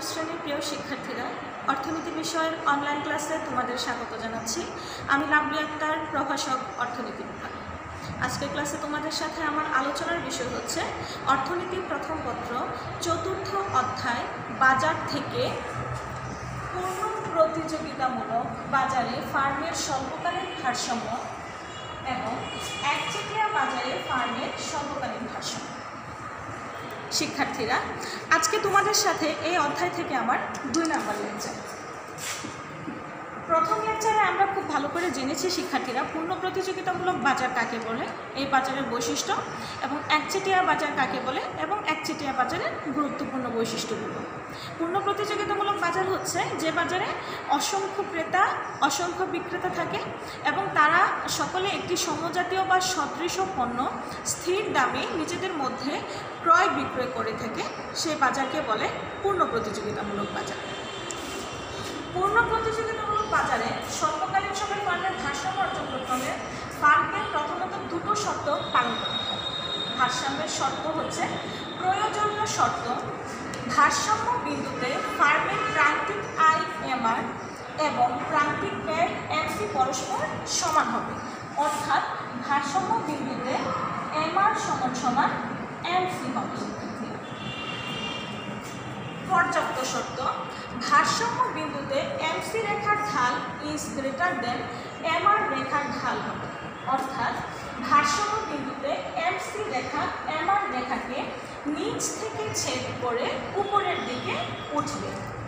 শ্রেণীর প্রিয় শিক্ষার্থীরা, অর্থনীতি বিষয়ের অনলাইন ক্লাসে তোমাদের স্বাগত জানাচ্ছি। আমি লাভলি আক্তার, প্রভাষক, অর্থনীতি বিভাগ। আজকের ক্লাসে তোমাদের সাথে আমার আলোচনার বিষয় হচ্ছে অর্থনীতি প্রথম পত্র, চতুর্থ অধ্যায়, বাজার থেকে পূর্ণ প্রতিযোগিতামূলক বাজারে ফার্মের স্বল্পকালীন ভারসাম্য এবং একচেটিয়া বাজারে ফার্মের স্বল্পকালীন ভারসাম্য। শিক্ষার্থীরা, আজকে তোমাদের সাথে এই অধ্যায় থেকে আমার 2 নাম্বার লেকচার। প্রথম লেকচারে আমরা খুব ভালো করে জেনেছি শিক্ষার্থীরা পূর্ণ প্রতিযোগিতামূলক বাজার কাকে বলে, এই বাজারের বৈশিষ্ট্য, এবং একচেটিয়া বাজার কাকে বলে এবং একচেটিয়া বাজারের গুরুত্বপূর্ণ বৈশিষ্ট্যগুলো। পূর্ণ প্রতিযোগিতামূলক বাজার হচ্ছে যে বাজারে অসংখ্য ক্রেতা অসংখ্য বিক্রেতা থাকে এবং তারা সকলে একটি সমজাতীয় বা সদৃশ পণ্য স্থির দামে নিজেদের মধ্যে ক্রয় বিক্রয় করে থাকে, সেই বাজারকে বলে পূর্ণ প্রতিযোগিতামূলক বাজার। পূর্ণ প্রতিযোগিতামূলক বাজারে স্বল্পকালীন সময়ে ফার্মের ভারসাম্য অর্জন করতে হলে ফার্মকে প্রথমত 2টো শর্ত পালন করতে হবে। ভারসাম্যের শর্ত হচ্ছে প্রয়োজনীয় শর্ত, ভারসাম্য বিন্দুতে ফার্মের প্রান্তিক আয় এমআর এবং প্রান্তিক ব্যয় এমসি পরস্পর সমান হবে, অর্থাৎ ভারসাম্য বিন্দুতে এমআর সমান এমসি হবে। পর্যাপ্ত শর্ত, ভারসাম্য বিন্দুতে এমসি রেখার ঢাল ইজ গ্রেটার দেন এমআর রেখার ঢাল হবে, অর্থাৎ ভারসাম্য বিন্দুতে এমসি রেখা এমআর রেখাকে নিচ থেকে ছেদ করে উপরের দিকে উঠবে।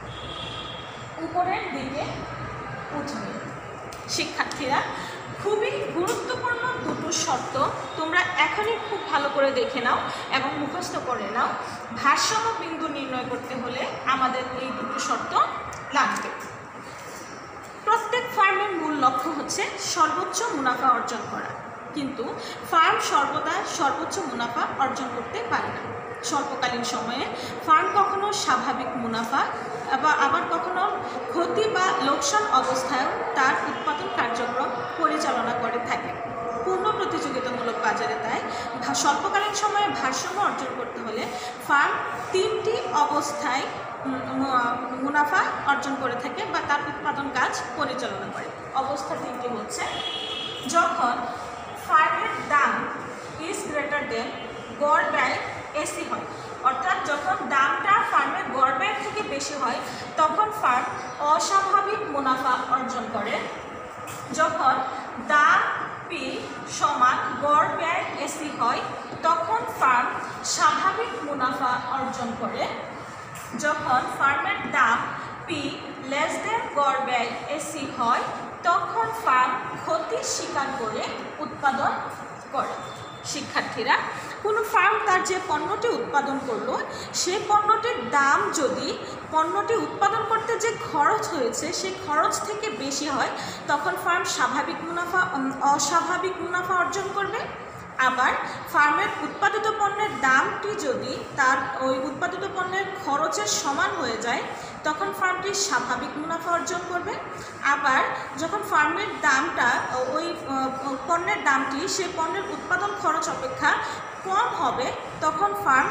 শিক্ষার্থীরা, খুবই গুরুত্বপূর্ণ 2টো শর্ত তোমরা এখনই খুব ভালো করে দেখে নাও এবং মুখস্থ করে নাও। ভারসাম্য বিন্দু নির্ণয় করতে হলে আমাদের এই 2টো শর্ত লাগবে। প্রত্যেক ফার্মের মূল লক্ষ্য হচ্ছে সর্বোচ্চ মুনাফা অর্জন করা, কিন্তু ফার্ম সর্বদা সর্বোচ্চ মুনাফা অর্জন করতে পারে না। স্বল্পকালীন সময়ে ফার্ম কখনো স্বাভাবিক মুনাফা আবার কখনো ক্ষতি বা লোকসান অবস্থায় তার উৎপাদন কার্যক্রম পরিচালনা করে থাকে। পূর্ণ প্রতিযোগিতামূলক বাজারে তাই স্বল্পকালীন সময়ে ভারসাম্য অর্জন করতে হলে ফার্ম 3টি অবস্থায় মুনাফা অর্জন করে থাকে বা তার উৎপাদন কাজ পরিচালনা করে। অবস্থা 3টি হচ্ছে যখন ফার্মের দাম ইজ গ্রেটার দেন গড় ব্যয় এসি হয়, অর্থাৎ যখন দামটা ফার্মের গড় ব্যয়ের থেকে বেশি হয় তখন ফার্ম অস্বাভাবিক মুনাফা অর্জন করে। যখন দাম পি সমান গড় ব্যয় এসি হয় তখন ফার্ম স্বাভাবিক মুনাফা অর্জন করে। যখন ফার্মের দাম পি লেস দেন গড় ব্যয় এসি হয় তখন ফার্ম ক্ষতি স্বীকার করে উৎপাদন করে। শিক্ষার্থীরা, কোনো ফার্ম তার যে পণ্যটি উৎপাদন করলো সেই পণ্যটির দাম যদি পণ্যটি উৎপাদন করতে যে খরচ হয়েছে সেই খরচ থেকে বেশি হয় তখন ফার্ম অস্বাভাবিক মুনাফা অর্জন করবে। আবার ফার্মের উৎপাদিত পণ্যের দামটি যদি তার ওই উৎপাদিত পণ্যের খরচের সমান হয়ে যায় তখন ফার্মটি স্বাভাবিক মুনাফা অর্জন করবে। আবার যখন ফার্মের দামটা ওই পণ্যের দামটি সেই পণ্যের উৎপাদন খরচ অপেক্ষা কম হবে তখন ফার্ম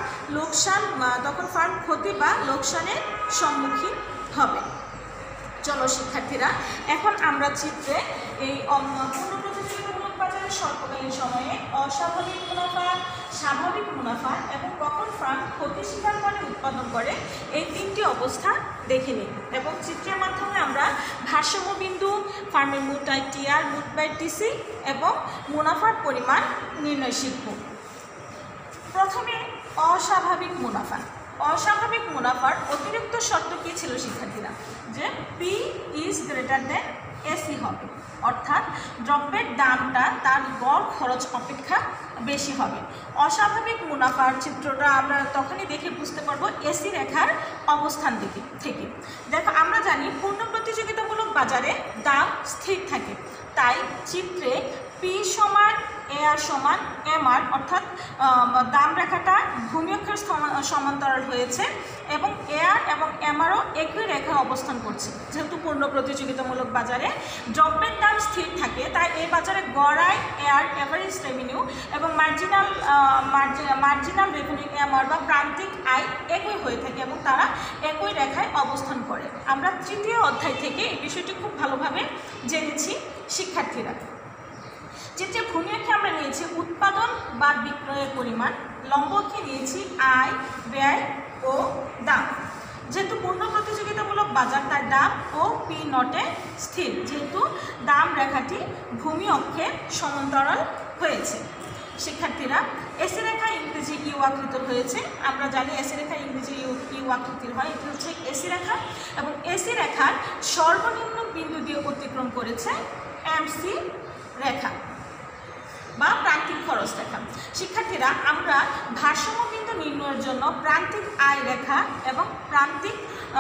ক্ষতি বা লোকসানের সম্মুখীন হবে। চলো শিক্ষার্থীরা, এখন আমরা চিত্রে এই পূর্ণ প্রতিযোগিতামূলক বাজারের স্বল্পকালীন সময়ে অস্বাভাবিক মুনাফা, স্বাভাবিক মুনাফা এবং কখন ফার্ম ক্ষতি স্বীকার করে উৎপাদন করে এই 3টি অবস্থা দেখে নিই এবং চিত্রের মাধ্যমে আমরা ভারসাম্য বিন্দু, ফার্মের মোট আয় টিআর, মোট ব্যয় টিসি এবং মুনাফার পরিমাণ নির্ণয় শিখব। প্রথমে অস্বাভাবিক মুনাফা। অস্বাভাবিক মুনাফার অতিরিক্ত শর্ত কী ছিল শিক্ষার্থীরা? যে P is greater than AC হবে, অর্থাৎ দ্রব্যের দামটা তার গড় খরচ অপেক্ষা বেশি হবে। অস্বাভাবিক মুনাফার চিত্রটা আমরা তখনই দেখে বুঝতে পারবো এসি রেখার অবস্থান থেকে। দেখো, আমরা জানি পূর্ণ প্রতিযোগিতামূলক বাজারে দাম স্থির থাকে, তাই চিত্রে পি সমান এআর সমান এমআর, অর্থাৎ দাম রেখাটা ভূমি অক্ষের সমান্তরাল হয়েছে এবং এআর এবং এমআরও একই রেখায় অবস্থান করছে। যেহেতু পূর্ণ প্রতিযোগিতামূলক বাজারে দ্রব্যের দাম স্থির থাকে তাই এই বাজারে গড় আয় এআর, এভারেজ রেভিনিউ এবং মার্জিনাল রেভিনিউ এমআর বা প্রান্তিক আয় একই হয়ে থাকে এবং তারা একই রেখায় তৃতীয় অধ্যায় থেকে এই বিষয়টি খুব ভালোভাবে জেনেছি শিক্ষার্থীরা। চিত্রে ভূমি অক্ষে আমরা নিয়েছি উৎপাদন বা বিক্রয়ের পরিমাণ, লম্ব অক্ষে নিয়েছি আয়, ব্যয় ও দাম। যেহেতু পূর্ণ প্রতিযোগিতামূলক বাজার, তার দাম ও পি নটে স্থির, যেহেতু দাম রেখাটি ভূমি অক্ষে সমান্তরাল হয়েছে। শিক্ষার্থীরা, এসি রেখা ইংরেজি ইউ আকৃতির হয়েছে। আমরা জানি এসি রেখা ইংরেজি ইউ আকৃতির হয়, এটি হচ্ছে এসি রেখা, এবং এসি রেখার সর্বনিম্ন বিন্দু দিয়ে অতিক্রম করেছে এমসি রেখা বা প্রান্তিক খরচ রেখা। শিক্ষার্থীরা, আমরা ভারসাম্য বিন্দু নির্ণয়ের জন্য প্রান্তিক আয় রেখা এবং প্রান্তিক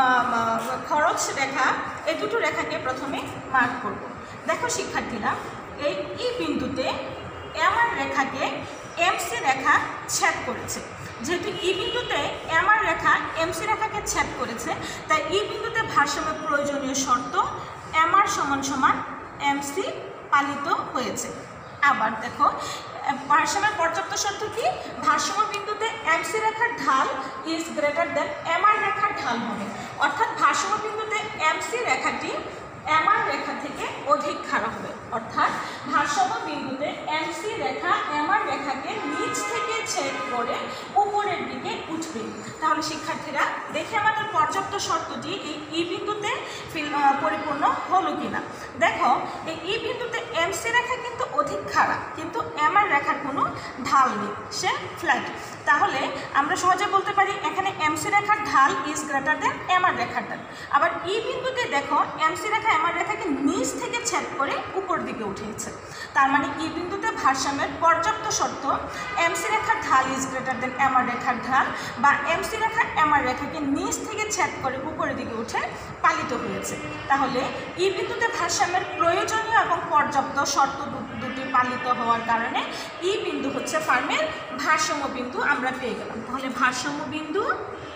খরচ রেখা এই দুটো রেখাকে প্রথমে মার্ক করব। দেখো শিক্ষার্থীরা, এই ই বিন্দুতে এমআর রেখাকে এমসি রেখা ছেদ করেছে। যেহেতু ই বিন্দুতে এমআর রেখা এমসি রেখাকে ছেদ করেছে, তাই ই বিন্দুতে ভারসাম্যের প্রয়োজনীয় শর্ত এমআর সমান সমান এমসি পালিত হয়েছে। আবার দেখো, ভারসাম্যের পর্যাপ্ত শর্ত কি? ভারসাম্য বিন্দুতে এমসি রেখার ঢাল ইজ গ্রেটার দেন এমআর রেখার ঢাল হবে, অর্থাৎ ভারসাম্য বিন্দুতে এমসি রেখাটি এমআর রেখা থেকে অধিক খাড়া হবে, অর্থাৎ ভারসাম্য বিন্দুতে এমসি রেখা এমআর রেখাকে নিচ থেকে ছেদ করে উপরের দিকে উঠবে। তাহলে শিক্ষার্থীরা, দেখে আমাদের পর্যাপ্ত শর্তটি এই ই বিন্দুতে পরিপূর্ণ হলো কিনা। দেখো, এই ই বিন্দুতে এমসি রেখা কিন্তু অধিক খাড়া, কিন্তু এমআর রেখার কোনো ঢাল নেই, সে ফ্ল্যাট। তাহলে আমরা সহজে বলতে পারি এখানে এমসি রেখার ঢাল ইজ গ্রেটার দেন এমআর রেখার ঢাল। আবার ই বিন্দুতে দেখো, এমসি রেখা এমআর রেখাকে নিচ থেকে ছেদ করে উপর দিকে উঠেছে। তার মানে ই বিন্দুতে ভারসাম্যের পর্যাপ্ত শর্ত এমসি রেখার ঢাল ইজ গ্রেটার দেন এমআর রেখার ঢাল, বা এমসি রেখা এমআর রেখাকে নিচ থেকে ছেদ করে উপরের দিকে উঠে পালিত হয়েছে। তাহলে ই বিন্দুতে ভারসাম্যের প্রয়োজনীয় এবং পর্যাপ্ত শর্ত দুটি পালিত হওয়ার কারণে ই বিন্দু হচ্ছে ফার্মের ভারসাম্য বিন্দু আমরা পেয়ে গেলাম। তাহলে ভারসাম্য বিন্দু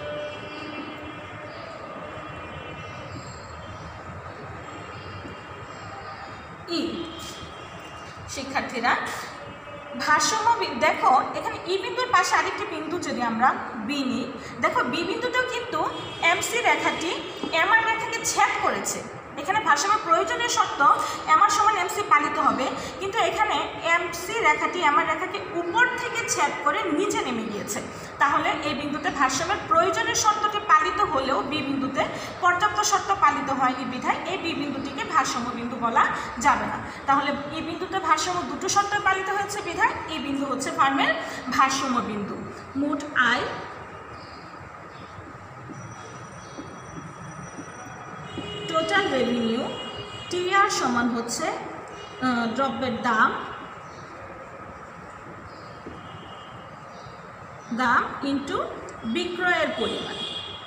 ই। শিক্ষার্থীরা, ভারসাম্য দেখো, এখানে ই বিন্দুর পাশে আরেকটি বিন্দু যদি আমরা বি নিই, দেখো বি বিন্দুতেও কিন্তু এমসি রেখাটি এমআর রেখাকে ছেদ করেছে। এখানে ভারসাম্যের প্রয়োজনীয় শর্ত এমআর সমান এমসি পালিত হবে, কিন্তু এখানে এমসি রেখাটি এমআর রেখাকে উপর থেকে ছেদ করে নিচে নেমে গিয়েছে। তাহলে এই বিন্দুতে ভারসাম্যের প্রয়োজনীয় শর্তটি পালিত হলেও বি বিন্দুতে পর্যাপ্ত শর্ত পালিত হয়নি বিধায় এই বি বিন্দুটিকে ভারসাম্য বিন্দু বলা যাবে না। তাহলে এই বিন্দুতে ভারসাম্য দুটো শর্ত পালিত হয়েছে বিধায় এই বিন্দু হচ্ছে ফার্মের ভারসাম্য বিন্দু। মোট আয়, টোটাল রেভিনিউ, টিআর সমান হচ্ছে দ্রব্যের দাম ইন্টু বিক্রয়ের পরিমাণ।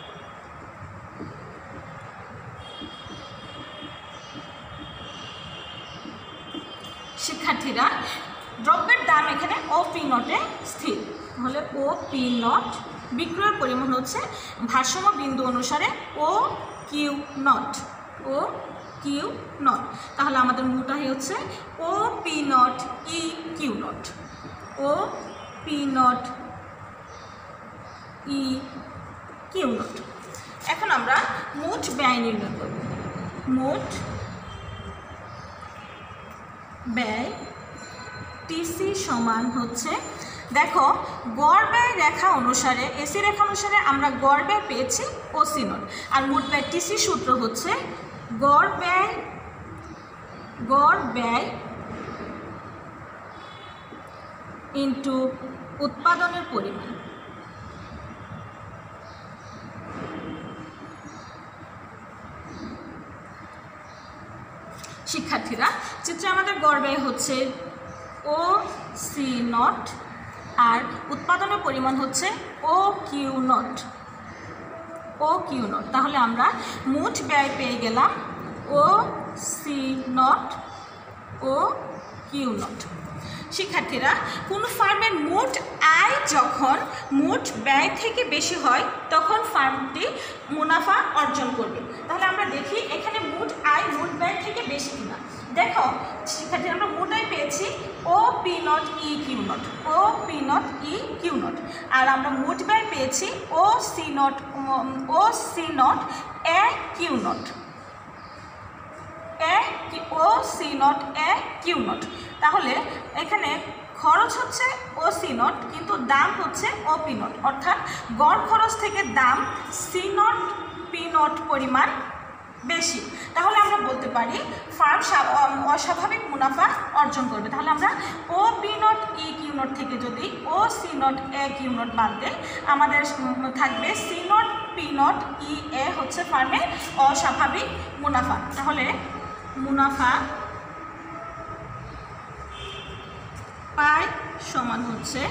শিক্ষার্থীরা, দ্রব্যের দাম এখানে ও পি নটে স্থির, তাহলে ও পি নট, বিক্রয়ের পরিমাণ হচ্ছে ভারসাম্য বিন্দু অনুসারে O Q not, O Q not. তাহলে আমাদের মোটাই হচ্ছে O P naught E Q not, O P naught E Q not. এখন আমরা মোট ব্যয় নির্ণয় করব। মোট ব্যয় টিসি সমান হচ্ছে, দেখো গড় ব্যয় রেখা অনুসারে এসি রেখা অনুসারে আমরা গড় ব্যয় পেয়েছি ওসি নট, আর মোট ব্যয় টিসি সূত্র হচ্ছে গড় ব্যয় ইন্টু উৎপাদনের পরিমাণ। শিক্ষার্থীরা, চিত্রে আমাদের গড় ব্যয় হচ্ছে ও সি নট আর উৎপাদনের পরিমাণ হচ্ছে O Q not, O Q not. তাহলে আমরা মোট ব্যয় পেয়ে গেলাম O C naught O Q not. শিক্ষার্থীরা, কোনো ফার্মের মোট আয় যখন মোট ব্যয় থেকে বেশি হয় তখন ফার্মটি মুনাফা অর্জন করবে। তাহলে আমরা দেখি এখানে মোট আয় মোট ব্যয় থেকে বেশি কিনা। দেখো শিক্ষার্থীরা, আমরা মোট আয় পেয়েছি O P naught E Q not, O P naught E Q not, আর আমরা মোট ব্যয় পেয়েছি O C not A Q not. A O C not A Q not. তাহলে এখানে খরচ হচ্ছে ও সি নট, কিন্তু দাম হচ্ছে ও পি নট, অর্থাৎ গড় খরচ থেকে দাম সি নট পি নট পরিমাণ বেশি। তাহলে আমরা বলতে পারি ফার্ম অস্বাভাবিক মুনাফা অর্জন করবে। তাহলে আমরা O P naught E Q not থেকে যদি O C not A Q not বাদ দেয়, আমাদের থাকবে C not P naught E A হচ্ছে ফার্মের অস্বাভাবিক মুনাফা। তাহলে মুনাফা পাই সমান হচ্ছে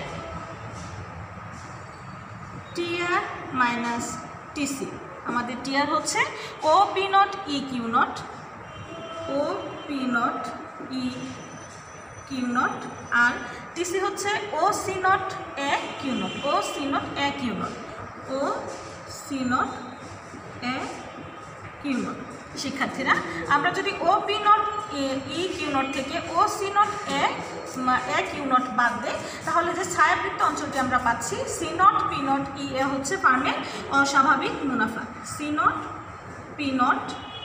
টিআর মাইনাস টিসি। আমাদের টিআর হচ্ছে O P naught E Q not, O P naught E Q not, আর টিসি হচ্ছে O C not A Q not, O C not A Q not, O C not A Q not. শিক্ষার্থীরা, আমরা যদি O P naught E Q not থেকে O C not A Q not বাদ দেয়, তাহলে যে ছায়াবৃত্ত অঞ্চলটি আমরা পাচ্ছি C not P naught E A হচ্ছে ফার্মের অস্বাভাবিক মুনাফা, C not P naught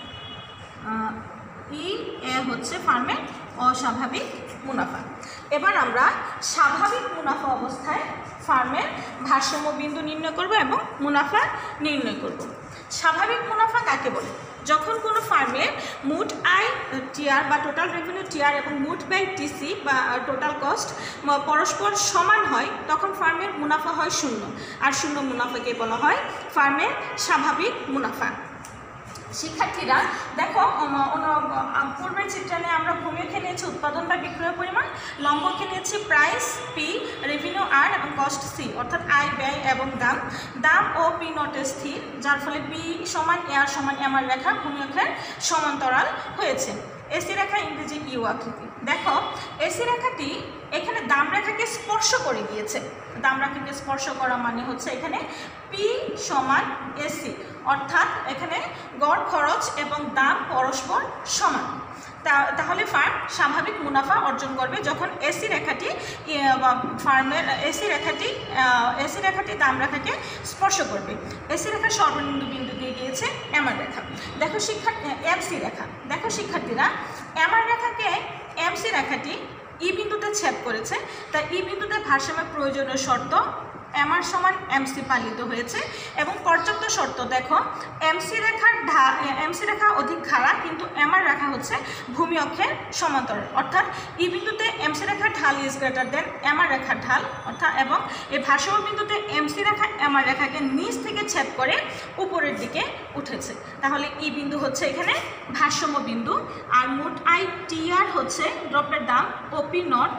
E A হচ্ছে ফার্মের অস্বাভাবিক মুনাফা। এবার আমরা স্বাভাবিক মুনাফা অবস্থায় ফার্মের ভারসাম্য বিন্দু নির্ণয় করব এবং মুনাফা নির্ণয় করব। স্বাভাবিক মুনাফা কাকে বলে? যখন কোনো ফার্মের মোট আয় টিআর বা টোটাল রেভিনিউ টিআর এবং মোট ব্যয় টিসি বা টোটাল কস্ট পরস্পর সমান হয়, তখন ফার্মের মুনাফা হয় শূন্য। আর শূন্য মুনাফাকে বলা হয় ফার্মের স্বাভাবিক মুনাফা। শিক্ষার্থীরা দেখো, পূর্বের চিত্রণে আমরা ভূমিকে নিয়েছি উৎপাদন বা বিক্রয় পরিমাণ, লম্বকে নিয়েছি প্রাইস পি, রেভিনিউ আর এবং কস্ট সি, অর্থাৎ আয় ব্যয় এবং দাম। দাম ও পি নটে স্থির, যার ফলে পি সমান এ আর সমান এম আর রেখা ভূমিকের সমান্তরাল হয়েছে। এসি রেখা ইংরেজি ইউ আকৃতি। দেখো, এসি রেখাটি এখানে দাম রেখাকে স্পর্শ করে গিয়েছে। দাম রেখাকে স্পর্শ করা মানে হচ্ছে এখানে পি সমান এসি, অর্থাৎ এখানে গড় খরচ এবং দাম পরস্পর সমান। তাহলে ফার্ম স্বাভাবিক মুনাফা অর্জন করবে যখন এসি রেখাটি ফার্মের এসি রেখাটি দাম রেখাকে স্পর্শ করবে। এসি রেখার সর্বনিম্ন বিন্দু দিয়ে গিয়েছে এমআর রেখা। দেখো এমসি রেখা। দেখো শিক্ষার্থীরা, এমআর রেখাকে এমসি রেখাটি ই বিন্দুতে ছেদ করেছে, তাই ই বিন্দুতে ভারসাম্যের প্রয়োজনীয় শর্ত এমআর সমান এমসি পালিত হয়েছে এবং পর্যাপ্ত শর্ত দেখো, এমসি রেখা অধিক খাড়া, কিন্তু এমআর রেখা হচ্ছে ভূমি অক্ষের সমান্তরাল, অর্থাৎ ই বিন্দুতে এমসি রেখার ঢাল ইজ গ্রেটার দেন এমআর রেখার ঢাল, অর্থাৎ এবং এই ভারসাম্য বিন্দুতে এমসি রেখা এমআর রেখাকে নিচ থেকে ছেদ করে উপরের দিকে উঠেছে। তাহলে ই বিন্দু হচ্ছে এখানে ভারসাম্য বিন্দু। আর মোট আই টিআর হচ্ছে দ্রব্যের দাম ওপি নট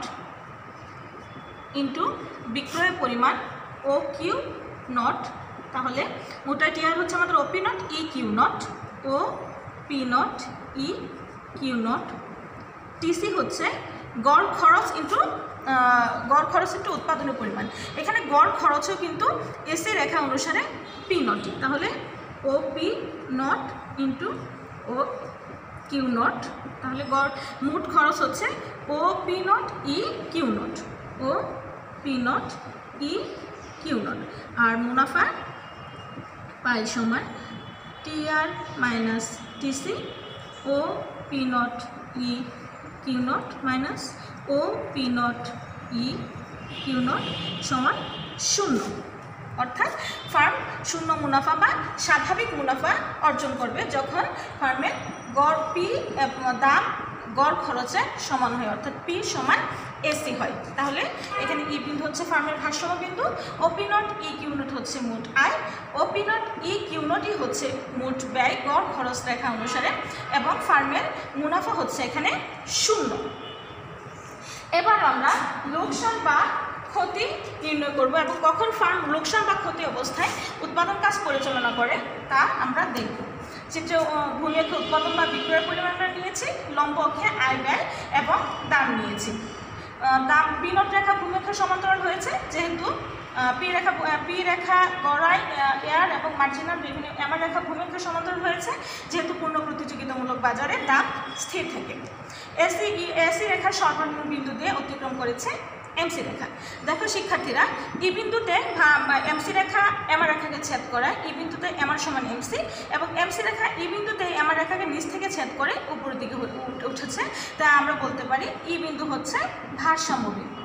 ইন্টু বিক্রয় পরিমাণ ও কিউ নট। তাহলে মোটা টিআর হচ্ছে আমাদের O P naught E Q not, O P naught E Q not. TC হচ্ছে গড় খরচ ইন্টু উৎপাদনের পরিমাণ। এখানে গড় খরচও কিন্তু এসি রেখা অনুসারে পি নট। তাহলে O P not into O Q not. তাহলে গড় মোট খরচ হচ্ছে O P naught E Q not, O P naught E Q not. আর মুনাফা পাই সমান TR minus TC, O P naught E Q not minus O P naught E Q naught সমান শূন্য। অর্থাৎ ফার্ম শূন্য মুনাফা বা স্বাভাবিক মুনাফা অর্জন করবে যখন ফার্মের গড় পি দাম গড় খরচে সমান হয়, অর্থাৎ পি সমান এসি হয়। তাহলে এখানে ই বিন্দু হচ্ছে ফার্মের ভারসাম্য বিন্দু, O P naught E Q naught হচ্ছে মোট আয়, ওপি নট ই কিউ নটই হচ্ছে মোট ব্যয় গড় খরচ রেখা অনুসারে, এবং ফার্মের মুনাফা হচ্ছে এখানে শূন্য। এবার আমরা লোকসান বা ক্ষতি নির্ণয় করব এবং কখন ফার্ম লোকসান বা ক্ষতি অবস্থায় উৎপাদন কাজ পরিচালনা করে তা আমরা দেখব। চিত্রে ভূমি অক্ষে উৎপাদন বা বিক্রয়ের পরিমাণ আমরা নিয়েছি, লম্ব অক্ষে আয় ব্যয় এবং দাম নিয়েছি। দাম পি নট রেখা ভূমি অক্ষের সমান্তরাল হয়েছে, যেহেতু পি রেখা গড়াই এয়ার এবং মার্জিনাল রেভিনিউ এমআর রেখা ভূমি অক্ষের সমান্তরাল হয়েছে, যেহেতু পূর্ণ প্রতিযোগিতামূলক বাজারে দাম স্থির থাকে। এসি রেখার সর্বনিম্ন বিন্দু দিয়ে অতিক্রম করেছে এমসি রেখা। দেখো শিক্ষার্থীরা, ই বিন্দুতে এমসি রেখা এমআর রেখাকে ছেদ করায়, ই বিন্দুতে এমআর সমান এমসি, এবং এমসি রেখা ই বিন্দুতে এমআর রেখাকে নিচ থেকে ছেদ করে উপরের দিকে উঠেছে। তাই আমরা বলতে পারি ই বিন্দু হচ্ছে ভারসাম্য বিন্দু।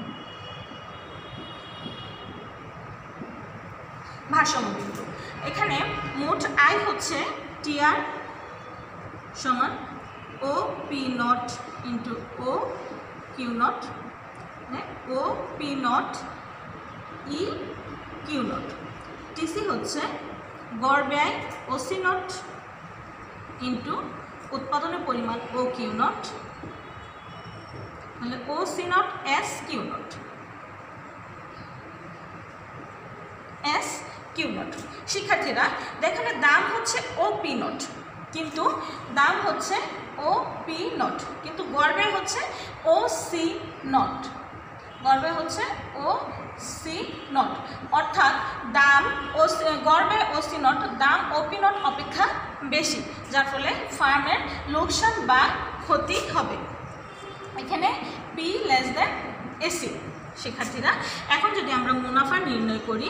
ভারসাম্য বিন্দু। এখানে মোট আই হচ্ছে টিআর সমান O P not into O Q not, O P naught E Q not. TC হচ্ছে গড় ব্যয় ও সি নট ইন্টু উৎপাদনের পরিমাণ ও কিউ নট, তাহলে O C naught S Q naught, S Q not. শিক্ষার্থীরা দেখেন দাম হচ্ছে ও পি নট, কিন্তু দাম হচ্ছে ও পি নট, কিন্তু গড় ব্যয় হচ্ছে ও সি নট, গড় ব্যয় হচ্ছে ও সি নট। অর্থাৎ দাম ও গড় ব্যয় ও সি নট, দাম ও পি নট অপেক্ষা বেশি, যার ফলে ফার্মের লোকসান বা ক্ষতি হবে। এখানে পি লেস দেন এসি। শিক্ষার্থীরা এখন যদি আমরা মুনাফা নির্ণয় করি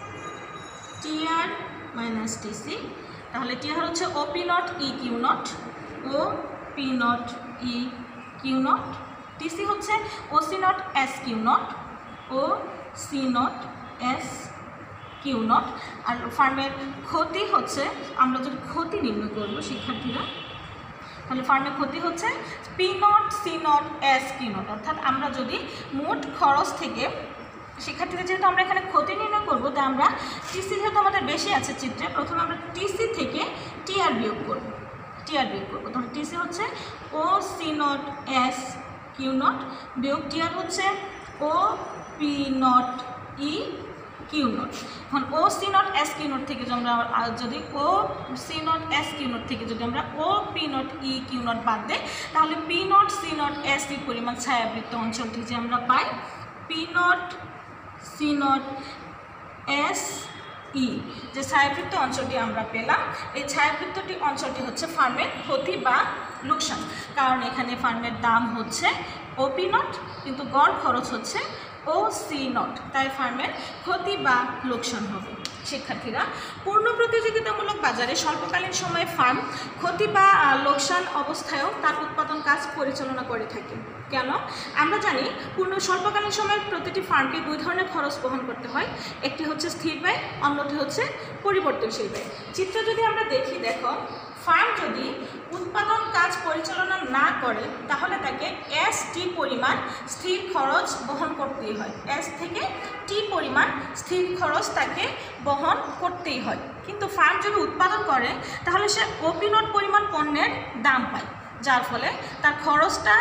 টিআর মাইনাস টিসি, তাহলে টিআর হচ্ছে O P naught E Q not, O P naught E Q not, TC হচ্ছে O C naught S Q not, O C naught S Q not. আর ফার্মের ক্ষতি হচ্ছে, আমরা যদি ক্ষতি নির্ণয় করব শিক্ষার্থীরা, তাহলে ফার্মের ক্ষতি হচ্ছে P not C naught S Q naught. অর্থাৎ আমরা যদি মোট খরচ থেকে, শিক্ষার্থীদের যেহেতু আমরা এখানে ক্ষতি নির্ণয় করবো, তাই আমরা টিসি যেহেতু আমাদের বেশি আছে চিত্রে, প্রথমে আমরা টিসি থেকে টিআর বিয়োগ করব, টিআর বিয়োগ করবো। তাহলে টিসি হচ্ছে O C naught S Q naught বিয়োগ টিআর হচ্ছে O P naught E Q not. এখন O C naught S Q not থেকে যদি O C naught S Q not থেকে যদি আমরা O P naught E Q not বাদ দেয়, তাহলে P not C naught S E পরিমাণ ছায়াবৃত্ত অঞ্চলটি যে আমরা পাই P not C naught S E, যে ছায়াবৃত্ত অঞ্চলটি আমরা পেলাম, এই ছায়াবৃত্তটি অঞ্চলটি হচ্ছে ফার্মের ক্ষতি বা লোকসান। কারণ এখানে ফার্মের দাম হচ্ছে ও পি নট, কিন্তু গড় খরচ হচ্ছে ও সি নট, তাই ফার্মের ক্ষতি বা লোকসান হবে। শিক্ষার্থীরা পূর্ণ প্রতিযোগিতামূলক বাজারে স্বল্পকালীন সময়ে ফার্ম ক্ষতি বা লোকসান অবস্থায়ও তার উৎপাদন কাজ পরিচালনা করে থাকে। কেন? আমরা জানি স্বল্পকালীন সময়ে প্রতিটি ফার্মকে দুই ধরনের খরচ বহন করতে হয়, একটি হচ্ছে স্থির ব্যয়, অন্যটি হচ্ছে পরিবর্তনশীল ব্যয়। চিত্র যদি আমরা দেখি, দেখো ফার্ম যদি উৎপাদন কাজ পরিচালনা না করে তাহলে তাকে এস টি পরিমাণ স্থির খরচ বহন করতেই হয়, এস থেকে টি পরিমাণ স্থির খরচ তাকে বহন করতেই হয়। কিন্তু ফার্ম যদি উৎপাদন করে তাহলে সে ওপি নট পরিমাণ পণ্যের দাম পায়, যার ফলে তার খরচটা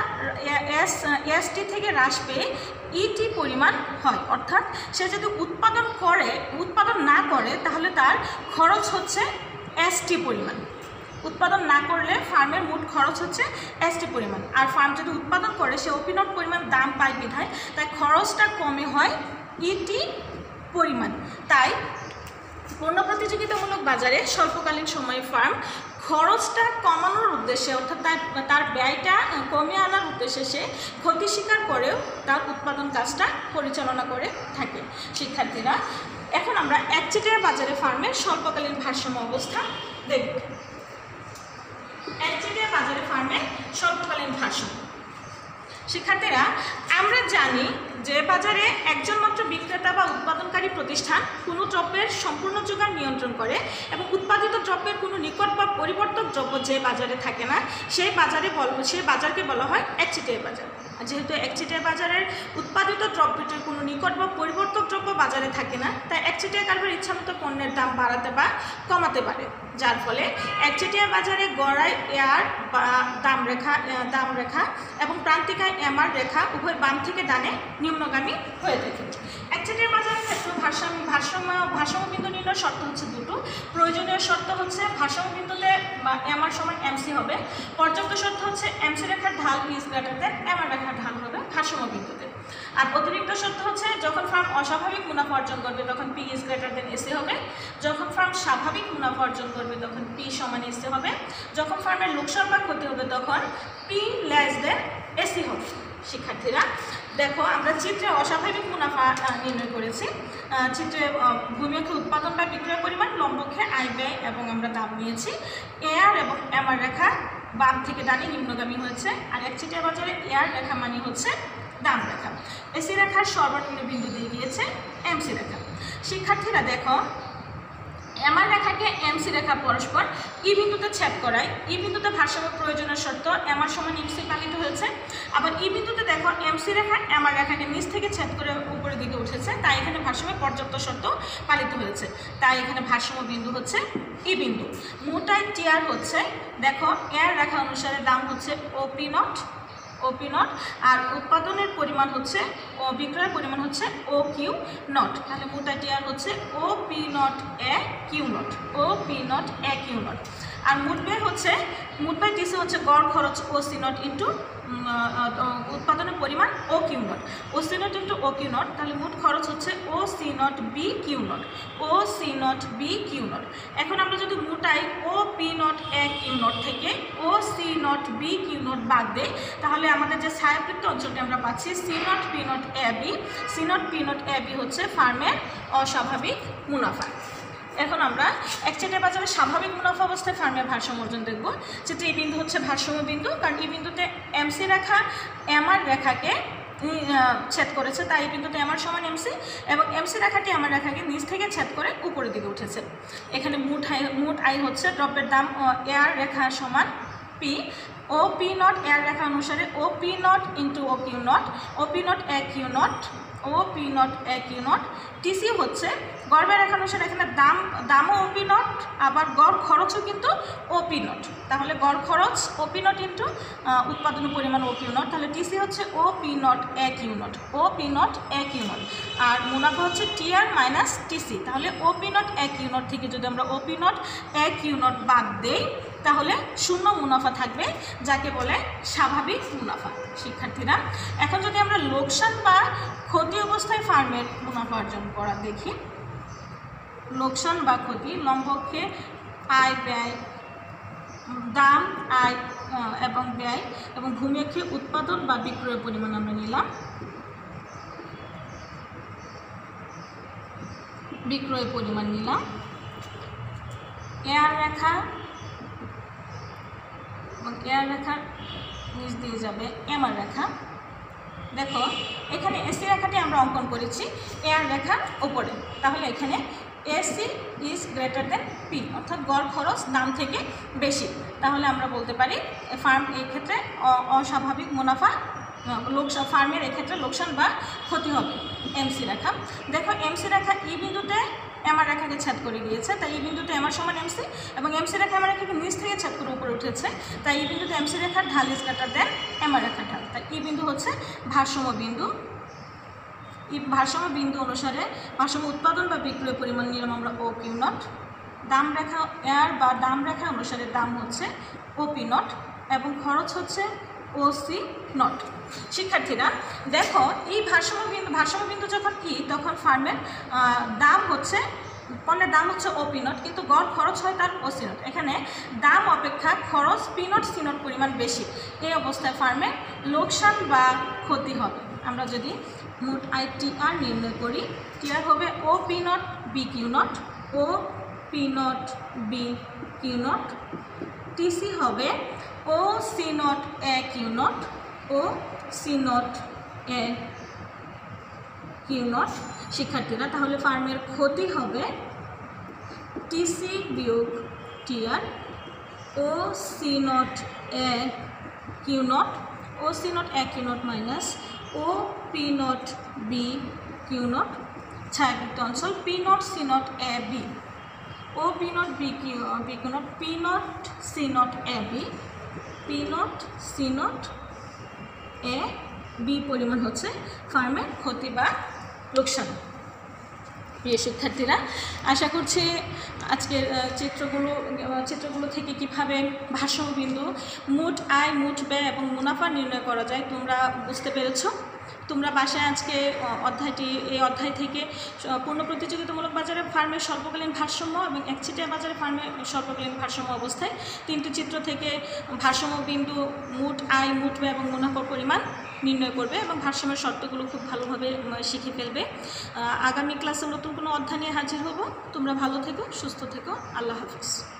এসটি থেকে হ্রাস পেয়ে ইটি পরিমাণ হয়। অর্থাৎ সে যদি উৎপাদন না করে তাহলে তার খরচ হচ্ছে এসটি পরিমাণ। উৎপাদন না করলে ফার্মের মোট খরচ হচ্ছে এসটি পরিমাণ, আর ফার্ম যদি উৎপাদন করে সে ওপি নট পরিমাণ দাম পায় বিধায় তাই খরচটা কমে হয় ইটি পরিমাণ। তাই পণ্য প্রতিযোগিতামূলক বাজারে স্বল্পকালীন সময়ে ফার্ম খরচটা কমানোর উদ্দেশ্যে, অর্থাৎ তার ব্যয়টা কমিয়ে আনার উদ্দেশ্যে সে ক্ষতি স্বীকার করেও তার উৎপাদন কাজটা পরিচালনা করে থাকে। শিক্ষার্থীরা এখন আমরা একচেটিয়া বাজারে ফার্মের স্বল্পকালীন ভারসাম্য অবস্থা দেখব। একচেটিয়া বাজারে ফার্মের স্বল্পকালীন ভারসাম্য। শিক্ষার্থীরা আমরা জানি যে বাজারে একজন মাত্র বিক্রেতা বা উৎপাদনকারী প্রতিষ্ঠান কোনো দ্রব্যের সম্পূর্ণ যোগান নিয়ন্ত্রণ করে এবং উৎপাদিত দ্রব্যের কোনো নিকট বা পরিবর্তক দ্রব্য যে বাজারে থাকে না সেই বাজারকে বলা হয় একচেটিয়া বাজার। যেহেতু একচেটিয়া বাজারের উৎপাদিত দ্রব্যটির কোনো নিকট বা পরিবর্তক দ্রব্য বাজারে থাকে না, তাই একচেটিয়া কারবার ইচ্ছামতো পণ্যের দাম বাড়াতে বা কমাতে পারে, যার ফলে একচেটিয়া বাজারে গড়াই এআর বা দাম রেখা এবং প্রান্তিকায় এমআর রেখা উভয় বাম থেকে ডানে নিম্নগামী হয়ে থাকে। একচেটিয়া বাজারের ক্ষেত্রে ভারসাম্য বিন্দু নির্ণয়ের শর্ত হচ্ছে দুটো। প্রয়োজনীয় শর্ত হচ্ছে ভারসাম্য বিন্দুতে এমআর সমান এমসি হবে, পর্যাপ্ত শর্ত হচ্ছে এমসি রেখার ঢাল P is greater than MR রেখার ঢাল হবে ভারসাম্য বিন্দুতে। আর অতিরিক্ত শর্ত হচ্ছে যখন ফার্ম অস্বাভাবিক মুনাফা অর্জন করবে তখন P is greater than AC হবে, যখন ফার্ম স্বাভাবিক মুনাফা অর্জন করবে তখন পি সমান এসি হবে, যখন ফার্মের লোকসান বা ক্ষতি হবে তখন পি লেস দেন এসি হবে। শিক্ষার্থীরা দেখো আমরা চিত্রে অস্বাভাবিক মুনাফা নির্ণয় করেছি। চিত্রে ভূমিকে উৎপাদন বা বিক্রয় পরিমাণ, লম্বকে আয় ব্যয় এবং আমরা দাম নিয়েছি। এআর এবং এমআর রেখা বাম থেকে ডানে নিম্নগামী হয়েছে, আর এক চিত্রের বাজারে এআর রেখা মানে হচ্ছে দাম রেখা। এসি রেখার সর্বনিম্ন বিন্দু দিয়ে গিয়েছে এমসি রেখা। শিক্ষার্থীরা দেখো, এমআর রেখাকে এমসি রেখা পরস্পর ই বিন্দুতে ছেদ করায়। ই বিন্দুতে ভারসাম্য প্রয়োজনের শর্ত এমআর সমান এমসি পালিত হয়েছে। আবার ই বিন্দুতে দেখো এমসি রেখা এমআর রেখাকে নিচ থেকে ছেদ করে উপরের দিকে উঠেছে, তাই এখানে ভারসাম্যের পর্যাপ্ত শর্ত পালিত হয়েছে, তাই এখানে ভারসাম্য বিন্দু হচ্ছে ই বিন্দু। মোটাই টিআর হচ্ছে, দেখো এর রেখা অনুসারে দাম হচ্ছে ওপি নট, আর উৎপাদনের পরিমাণ হচ্ছে বিক্রয়ের পরিমাণ হচ্ছে ও কিউ নট। তাহলে মোটা টিআর হচ্ছে O P nought A Q not, আর মোট ব্যয় হচ্ছে, মোট ব্যয় টিসি হচ্ছে গড় খরচ ও সি নট ইন্টু উৎপাদনের পরিমাণ O Q not, O C nought into O Q not. তাহলে মোট খরচ হচ্ছে O C nought B Q not. এখন আমরা যদি মোটাই O P nought A Q not থেকে O C nought B Q not বাদ দেই, তাহলে আমাদের যে ছায়াবৃত্ত অঞ্চলটি আমরা পাচ্ছি C not P nought A B হচ্ছে ফার্মের অস্বাভাবিক মুনাফা। এখন আমরা এক চিত্রের বাজারে স্বাভাবিক মুনাফা অবস্থায় ফার্মের ভারসাম্য অর্জন দেখব। চিত্রে এই বিন্দু হচ্ছে ভারসাম্য বিন্দু, কারণ এই বিন্দুতে এমসি রেখা এমআর রেখাকে ছেদ করেছে, তাই এই বিন্দুতে এমআর সমান এমসি, এবং এমসি রেখাটি এমআর রেখাকে নিচ থেকে ছেদ করে উপরের দিকে উঠেছে। এখানে মোট আই হচ্ছে দ্রব্যের দাম এআর রেখা সমান P, O P nought AR রেখা অনুসারে O P not into O Q not, A Q not. TC হচ্ছে গড়বের রেখা অনুসারে এখানে দামও ওপি নট, আবার গড় খরচও কিন্তু ওপি নট। তাহলে গড় খরচ ওপি নট ইন্টু উৎপাদনের পরিমাণ ও কিউ নট, তাহলে টিসি হচ্ছে O P nought A Q not, আর মুনাফা হচ্ছে টিআর মাইনাস টিসি। তাহলে O P nought A Q not থেকে যদি আমরা O P nought A Q not বাদ দেই, তাহলে শূন্য মুনাফা থাকবে, যাকে বলে স্বাভাবিক মুনাফা। শিক্ষার্থীরা, এখন যদি আমরা লোকসান বা ক্ষতি অবস্থায় ফার্মের মুনাফা অর্জন করা দেখি, লোকসান বা ক্ষতি, লম্বকে আয় ব্যয়, দাম আয় এবং ব্যয়, এবং ভূমিকে উৎপাদন বা বিক্রয়ের পরিমাণ আমরা নিলাম। এআর রেখা এবং এআর রেখার নিচ দিয়ে যাবে এমআর রেখা। দেখো এখানে এসি রেখাটি আমরা অঙ্কন করেছি এআর রেখার ওপরে, তাহলে এখানে AC is greater than P, অর্থাৎ গড় খরচ দাম থেকে বেশি। তাহলে আমরা বলতে পারি ফার্ম এই ক্ষেত্রে অস্বাভাবিক মুনাফা, ফার্মের এক্ষেত্রে লোকসান বা ক্ষতি হবে। এমসি রেখা, দেখো এমসি রেখা ই বিন্দুতে এমআর রেখাকে ছেদ করে গিয়েছে, তাই এই বিন্দুতে এমআর সমান এমসি, এবং এমসি রেখা এমআর রেখাকে নিচ থেকে ছেদ করে উপরে উঠেছে, তাই এই বিন্দুতে এমসি রেখার ঢাল ইজ গ্রেটার দেন এমআর রেখার ঢাল। তাই এই বিন্দু হচ্ছে ভারসাম্য বিন্দু। এই ভারসাম্য বিন্দু অনুসারে ভারসাম্য উৎপাদন বা বিক্রয় পরিমাণ নিলাম আমরা ও কিউ নট, দাম রেখা এআর বা দাম রেখা অনুসারে দাম হচ্ছে ও পি নট, এবং খরচ হচ্ছে ও সি নট। শিক্ষার্থীরা দেখো, এই ভারসাম্য বিন্দু যখন কি, তখন ফার্মের দাম হচ্ছে, পণ্যের দাম হচ্ছে ও পি নট, কিন্তু গড় খরচ হয় তার ও সি নট। এখানে দাম অপেক্ষা খরচ পি নট সি নট পরিমাণ বেশি, এই অবস্থায় ফার্মের লোকসান বা ক্ষতি হবে। আমরা যদি মোট আই টি আর নির্ণয় করি, টিআর হবে O P nought B Q not, O P nought B Q not. TC হবে O C not A Q not, O C not A Q not. শিক্ষার্থীরা, তাহলে ফার্মের ক্ষতি হবে টিসি বিয়োগ TR, O C not A Q not, O C not A Q not minus O P nought B Q nought, ছায়াবৃত্ত অঞ্চল P not C not A B, O P nought B Q not, P not C not A B, P not C not A B পরিমাণ হচ্ছে ফার্মের ক্ষতি বা লোকসান। প্রিয় শিক্ষার্থীরা, আশা করছি আজকের চিত্রগুলো থেকে কিভাবে ভারসাম্য বিন্দু, মোট আয়, মোট ব্যয় এবং মুনাফা নির্ণয় করা যায় তোমরা বুঝতে পেরেছ। তোমরা বাসায় আজকে এই অধ্যায় থেকে পূর্ণ প্রতিযোগিতামূলক বাজারে ফার্মের স্বল্পকালীন ভারসাম্য এবং একচেটিয়া বাজারে ফার্মের স্বল্পকালীন ভারসাম্য অবস্থায় 3টি চিত্র থেকে ভারসাম্য বিন্দু, মোট আয়, মোট ব্যয় এবং মুনাফার পরিমাণ নির্ণয় করবে এবং ভারসাম্যের শর্তগুলো খুব ভালোভাবে শিখে ফেলবে। আগামী ক্লাসে নতুন কোনো অধ্যায় নিয়ে হাজির হব। তোমরা ভালো থেকো, সুস্থ থেকো। আল্লাহ হাফিজ।